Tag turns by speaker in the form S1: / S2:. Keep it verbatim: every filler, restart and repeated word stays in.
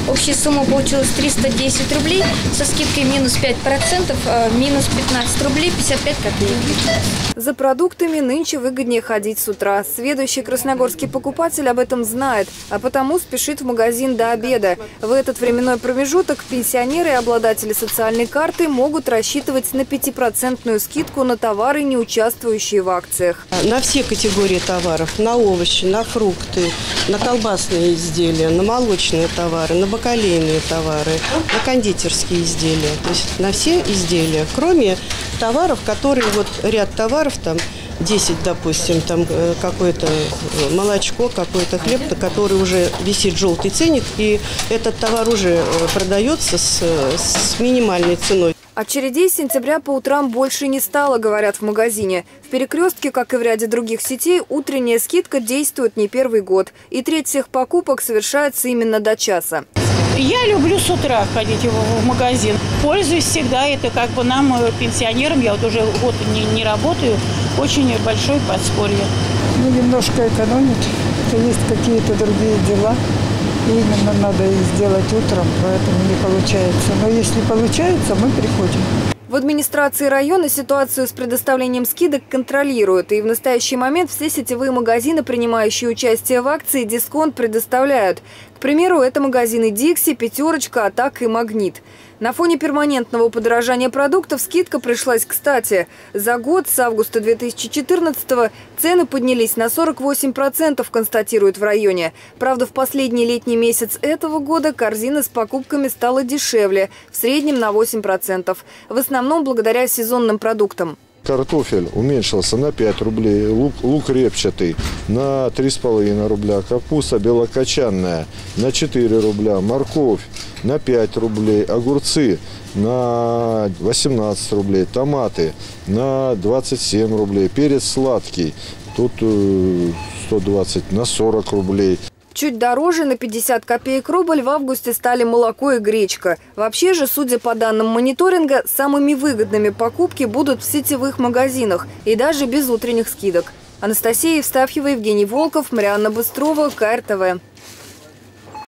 S1: Общая сумма получилась триста десять рублей, со скидкой минус пять процентов, минус пятнадцать рублей пятьдесят пять копеек.
S2: За продуктами нынче выгоднее ходить с утра. Сведущий красногорский покупатель об этом знает, а потому спешит в магазин до обеда. В этот временной промежуток пенсионеры и обладатели социальной карты могут рассчитывать на пятипроцентную скидку на товары, не участвующие в акциях.
S3: На все категории товаров, на овощи, на фрукты, на колбасные изделия, на молочные товары, на бакалейные товары, на кондитерские изделия. То есть на все изделия, кроме товаров, которые, вот ряд товаров, там десять, допустим, там какое-то молочко, какой-то хлеб, на который уже висит желтый ценник, и этот товар уже продается с, с минимальной ценой.
S2: Очередей с сентября по утрам больше не стало, говорят в магазине. В «Перекрестке», как и в ряде других сетей, утренняя скидка действует не первый год. И треть всех покупок совершается именно до часа.
S4: Я люблю с утра ходить в магазин. Пользуюсь всегда. Это как бы нам, пенсионерам, я вот уже год не, не работаю, очень большое подспорье.
S5: Ну, немножко экономит. Есть какие-то другие дела. И именно надо их сделать утром, поэтому не получается. Но если получается, мы приходим.
S2: В администрации района ситуацию с предоставлением скидок контролируют. И в настоящий момент все сетевые магазины, принимающие участие в акции, дисконт предоставляют. К примеру, это магазины «Дикси», «Пятерочка», «Атак» и «Магнит». На фоне перманентного подорожания продуктов скидка пришлась кстати. За год с августа две тысячи четырнадцатого цены поднялись на сорок восемь процентов, констатируют в районе. Правда, в последний летний месяц этого года корзина с покупками стала дешевле, в среднем на восемь процентов. В основном благодаря сезонным продуктам.
S6: Картофель уменьшился на пять рублей, лук, лук репчатый на три с половиной рубля, капуста белокочанная на четыре рубля, морковь на пять рублей, огурцы на восемнадцать рублей, томаты на двадцать семь рублей, перец сладкий тут сто двадцать на сорок рублей.
S2: Чуть дороже на пятьдесят копеек рубль в августе стали молоко и гречка. Вообще же, судя по данным мониторинга, самыми выгодными покупки будут в сетевых магазинах и даже без утренних скидок. Анастасия Евстафьева, Евгений Волков, Марианна Быстрова, ка эр тэ вэ.